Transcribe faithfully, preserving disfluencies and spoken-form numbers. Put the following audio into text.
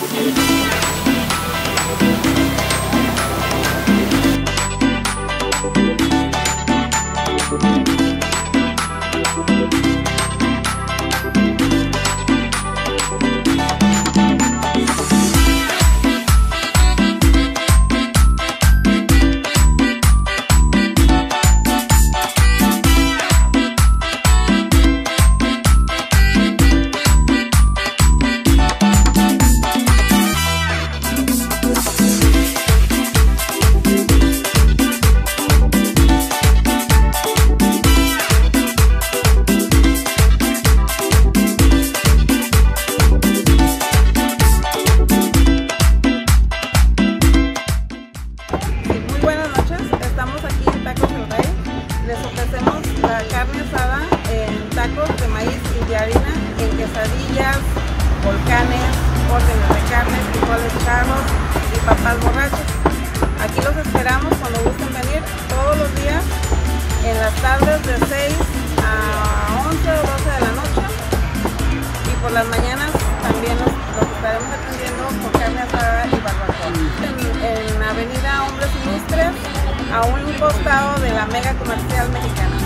Les ofrecemos la carne asada en tacos de maíz y de harina, en quesadillas, volcanes, órdenes de carnes, frijoles charros y papas borrachas. Aquí los esperamos cuando gusten venir todos los días en las tardes de seis a once o doce de la noche, y por las mañanas también los, los estaremos atendiendo con carne asada y barbacoa. En, en Avenida Hombres Ilustres, a un costado de la Mega Comercial Mexicana.